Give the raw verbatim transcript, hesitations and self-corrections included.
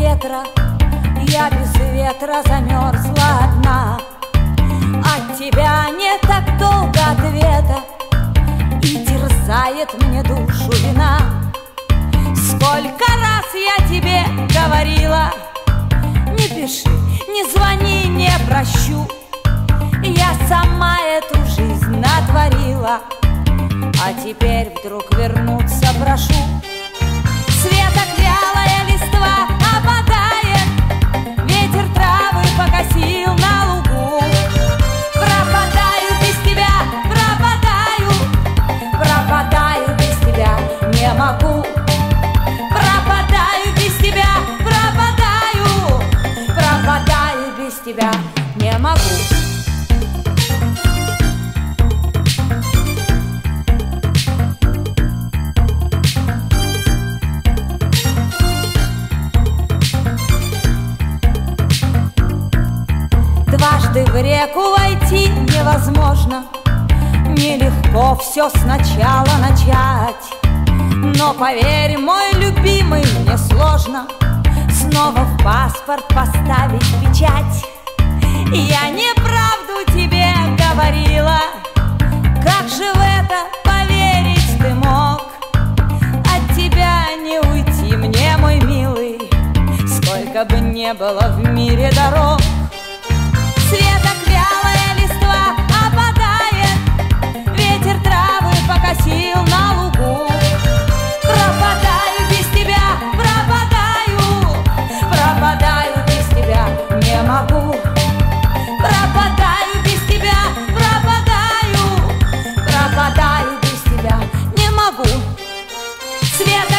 ветра, я без ветра замерзла одна. От тебя не так долго ответа, и терзает мне душу вина. Сколько раз я тебе говорила: не пиши, не звони, не прощу. Я сама эту жизнь натворила, а теперь вдруг вернуться прошу. Светок вялая листва опадает, ветер травы покосил на лугу. Пропадаю без тебя, пропадаю, пропадаю без тебя, не могу. Пропадаю без тебя, пропадаю, пропадаю без тебя, не могу. Дважды в реку войти невозможно, нелегко все сначала начать. Но поверь, мой любимый, мне сложно снова в паспорт поставить печать. Я неправду тебе говорила, как же в это поверить ты мог? От тебя не уйти мне, мой милый, сколько бы не было в мире дорог. Светок вялая листва опадает, ветер травы покосил на лугу. Пропадаю без тебя, пропадаю, пропадаю без тебя, не могу. Пропадаю без тебя, пропадаю, пропадаю без тебя, не могу. Светок